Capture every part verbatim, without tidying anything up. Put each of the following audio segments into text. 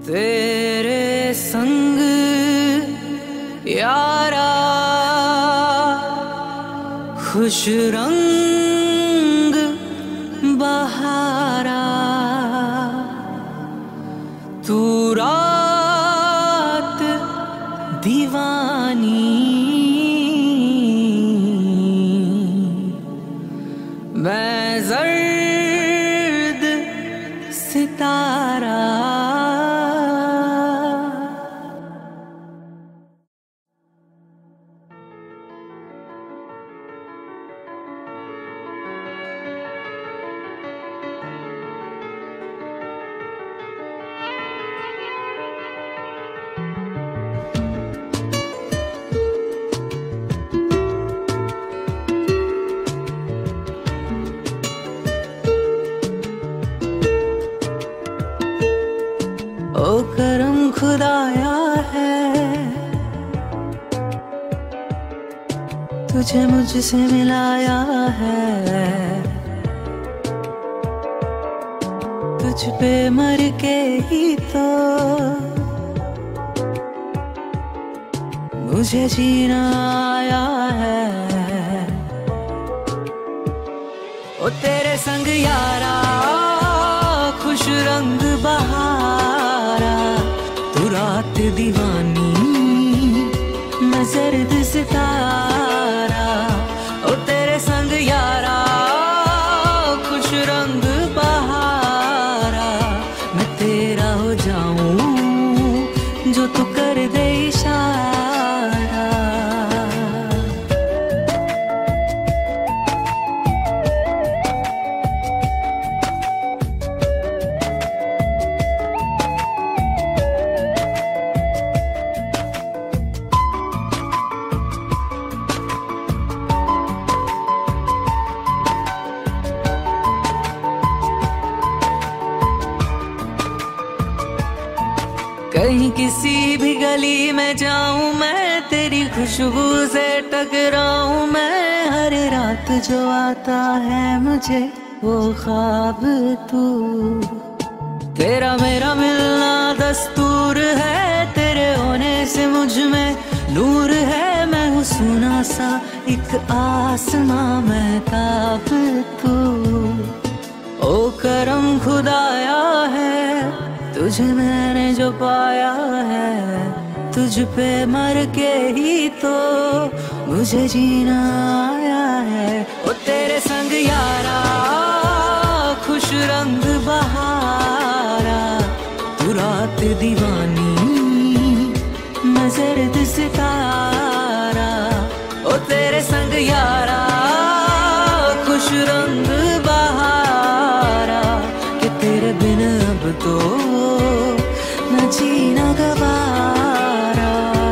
तेरे संग यारा खुश रंग बहारा, तू रात दीवानी मैं जर्द सितारा। ओ करम खुदाया है, तुझे मुझसे मिलाया है। तुझ पे मर के ही तो मुझे जीना आया है। ओ तेरे संग यारा खुश रंग बहारा, तू रात दीवानी मैं जर्द सितारा। ओ तेरे संग यारा खुश रंग बहारा, मैं तेरा हो जाऊं जो तू कर दे इशारा। कहीं किसी भी गली में जाऊं मैं, तेरी खुशबू से टकराऊं मैं। हर रात जो आता है मुझे वो ख्वाब तू, तेरा मेरा मिलना दस्तूर है। तेरे होने से मुझ में नूर है, मैं हूँ सुना सा एक आसमां मैं ताब तू। ओ करम खुदाया है, तुझे मैंने जो पाया है। तुझ पे मर के ही तो मुझे जीना आया है। ओ तेरे संग यारा खुश रंग बहारा, तू रात दीवानी मैं जर्द सितारा। ओ तेरे संग यारा खुश रंग बहारा, कि तेरे बिन अब तो न जीना गवारा।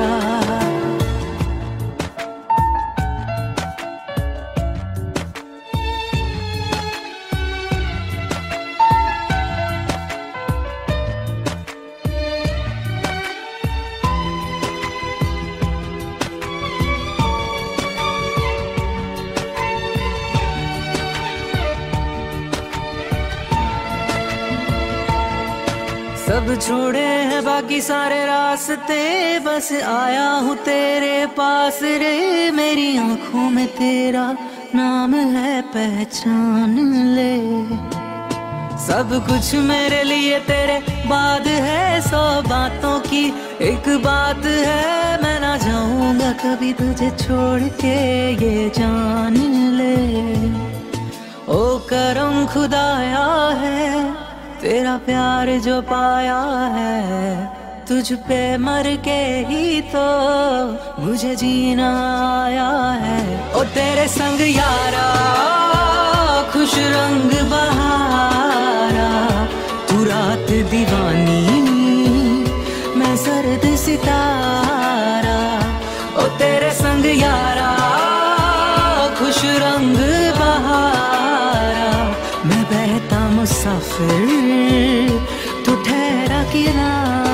सब छोड़े हैं बाकी सारे रास्ते, बस आया हूँ तेरे पास रे। मेरी आंखों में तेरा नाम है पहचान ले। सब कुछ मेरे लिए तेरे बाद है, सौ बातों की एक बात है। मैं ना जाऊंगा कभी तुझे छोड़ के ये जान ले। ओ करम खुदाया है, तेरा प्यार जो पाया है। तुझ पे मर के ही तो मुझे जीना आया है। ओ तेरे संग यारा खुश रंग बहारा, तू रात दीवानी मैं जर्द सितारा। ओ तेरे संग यारा खुश रंग बहारा, मैं बहता मुसाफिर तू ठहरा किनारा।